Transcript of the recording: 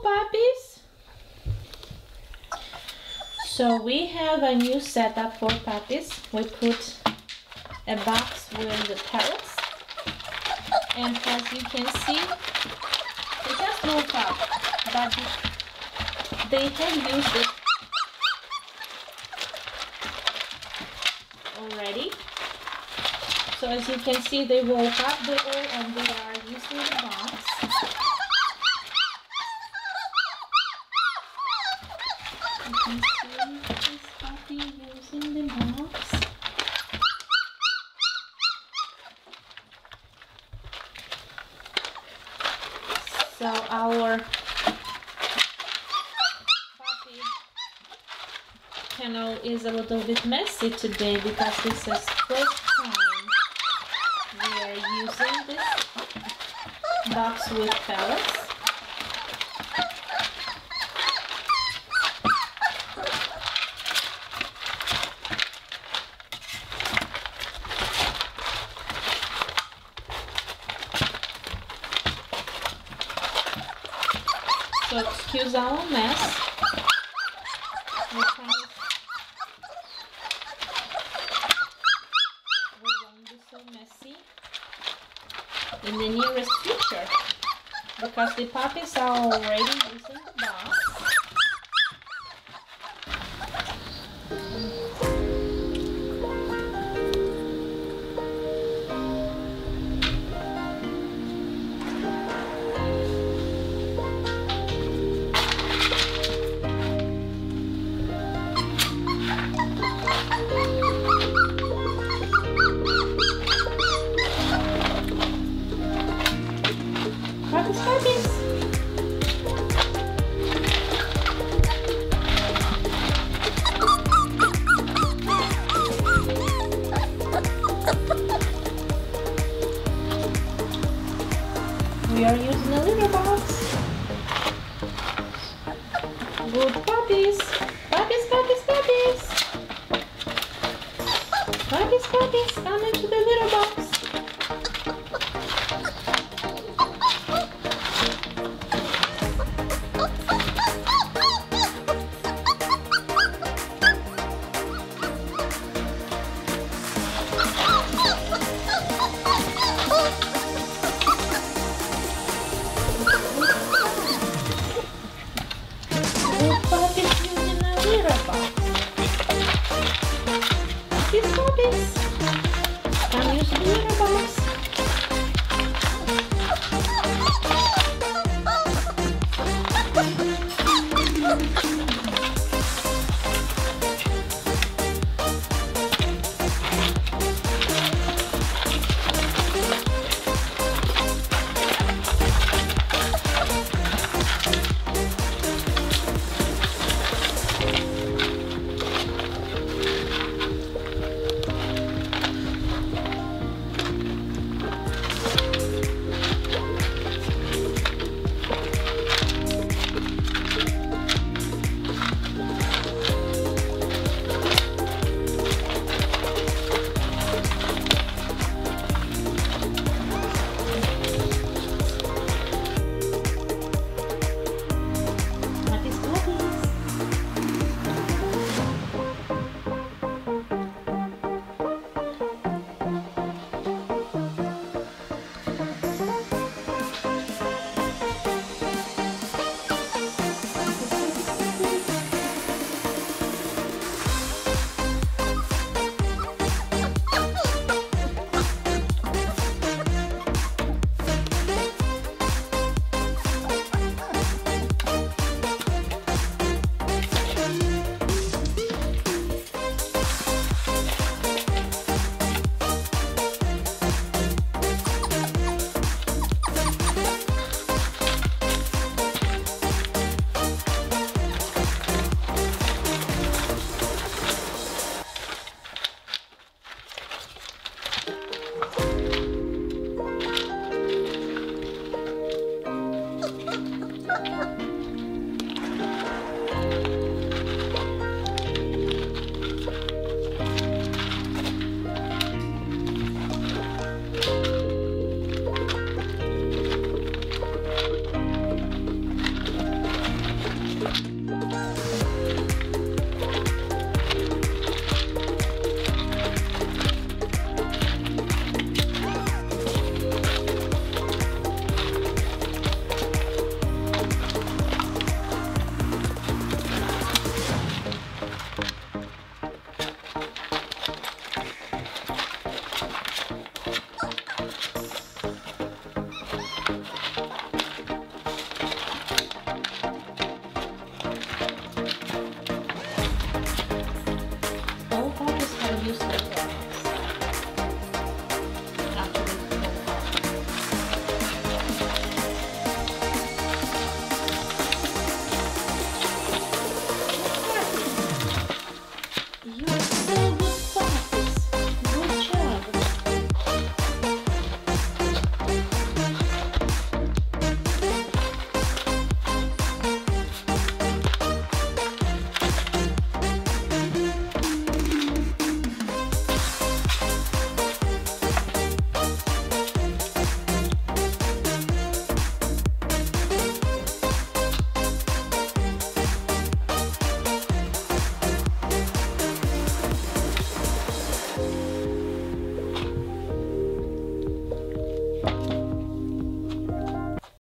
puppies. So we have a new setup for puppies. We put a box with the pellets, and as you can see, they just woke up, but they have used it already. So as you can see, they woke up and they are using the box. You can see this puppy using the box. So our puppy kennel is a little bit messy today because this is first time we are using this box with pellets. So excuse our mess. We won't be so messy in the nearest future because the puppies are already using the box. Puppies. We are using a litter box. Good puppies. Puppies, puppies, puppies. Puppies, puppies, come into the litter box.